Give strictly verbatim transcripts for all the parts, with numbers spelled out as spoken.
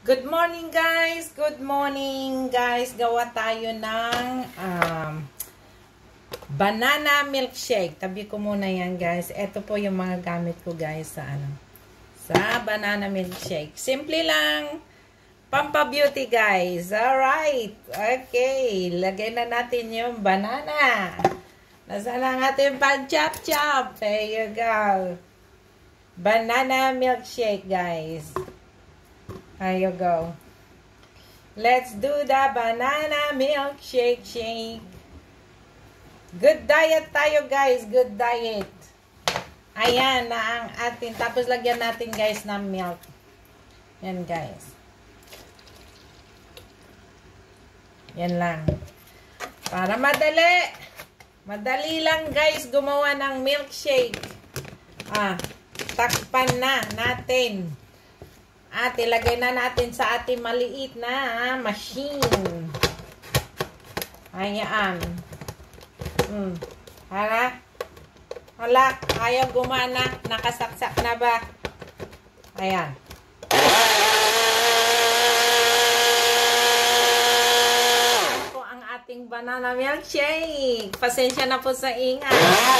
Good morning guys! Good morning guys! Gawa tayo ng um, banana milkshake. Tabi ko muna yan guys. Ito po yung mga gamit ko guys sa ano sa banana milkshake. Simple lang. Pampa-beauty guys. Alright. Okay. Lagay na natin yung banana. Nasaan ang ating pan-chop-chop? There you go. Banana milkshake guys. There you go. Let's do the banana milkshake shake. Good diet tayo guys. Good diet. Ayan na ang atin. Tapos lagyan natin guys ng milk. Yan guys. Yan lang. Para madali. Madali lang guys gumawa ng milkshake. Ah, takpan na natin. At ilagay na natin sa ating maliit na machine. Ayan. Hmm. Hala. Hala. Ayaw gumana. Nakasaksak na ba? Ayan. Ito po ang ating banana milkshake. Pasensya na po sa ingay.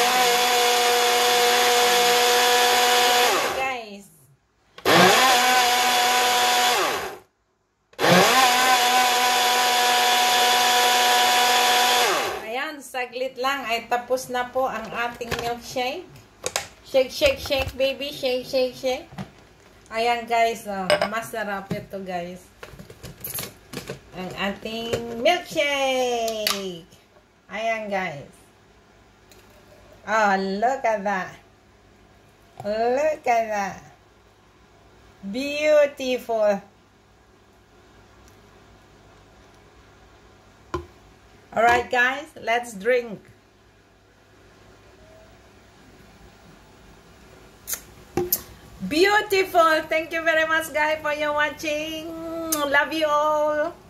Saglit lang ay tapos na po ang ating milkshake. Shake, shake, shake baby. Shake, shake, shake. Ayan guys. Oh, masarap ito guys. Ang ating milkshake. Ayan guys. Oh, look at that. Look at that. Beautiful. Alright guys, let's drink. Beautiful. Thank you very much guys for your watching. Love you all.